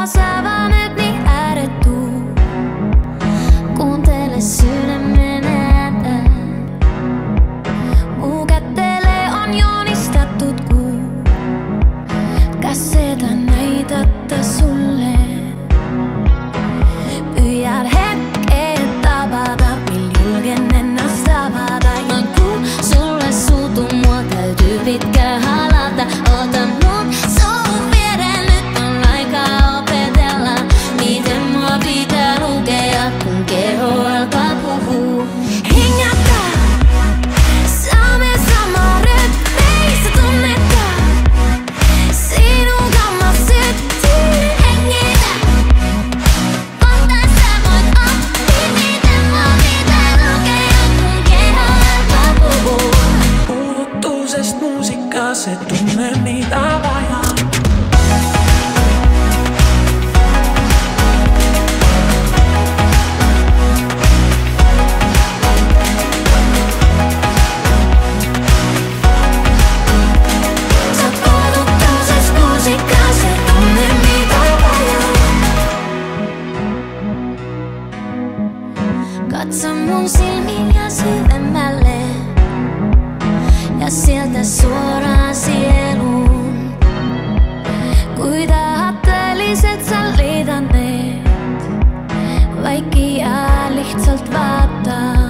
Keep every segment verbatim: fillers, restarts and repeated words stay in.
sä nyt niin äärettuu. Kuuntele sydämen ääntä. Muu kättelee on joonistatut kuu. Käsetä näytätte sulle. Pyyjät hetkeet tavata, mil julgen ennast tavata. Mä kun sulle suutun, mua täytyy pitkään halata. Ota mut suun viereen, nyt on aika opetella. Miten mua pitää lukea, kun keho alkaa puhuu. Hengätä, saamme sama rytmeistä tunnetta. Sinun kanssa syttyy, hengitä. Kohta sä voit oppia, miten mua pitää lukea, kun keho alkaa puhuu. Puuttuisesta musiikkaa, se tunne mitä vajaa. Sä puuttuisesta musiikkaa, se tunne mitä vajaa. Katso mun silmiin ja syvemmälle. Ja sieltä suoraan sieluun. Kuinka hatteelliset sä liitäneet. Vaikki ärligt vaataa.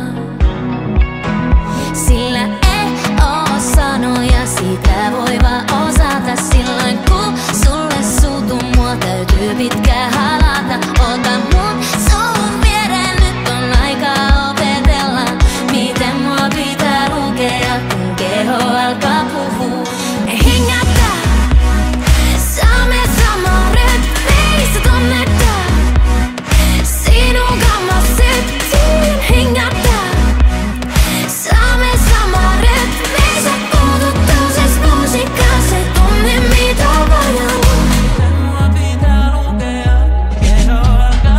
Sillä ei oo sanoja, sitä voi vaan osata. Silloin kun sulle suutun, mua täytyy pitkään halata. Ota mun suun viereen, nyt on aika opetella. Miten mua pitää lukea, kun keho alkaa puhuu. Hengätä, saamme sama rytmeistä tunnetta. Sinun kanssa syttyyn, hengätä. Saamme sama rytmeistä, puututtuisesta musiikkaa, se tunne mitä vajaa. Mua pitää lukea, keho alkaa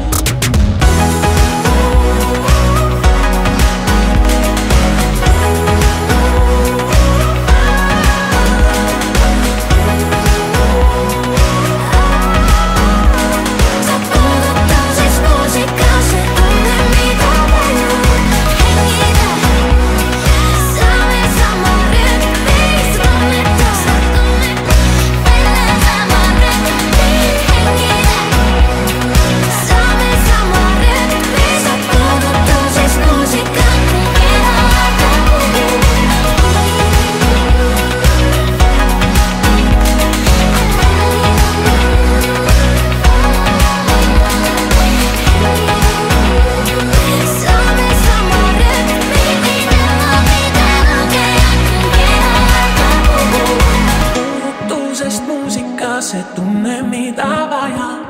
Sä puututtuisesta musiikkaa, se tunne mitä vajaa. Hengitä, saamme sama rytmeistä tunnetta. Meillä sama rytmi, hengitä. Saamme sama rytmeistä, puututtuisesta musiikkaa, kun keho alkaa puhuu. Saamme sama rytmi, miten mua pitää lukea, kun keho alkaa puhuu. puuttuisesta musiikkaa, se tunne mitä vajaa.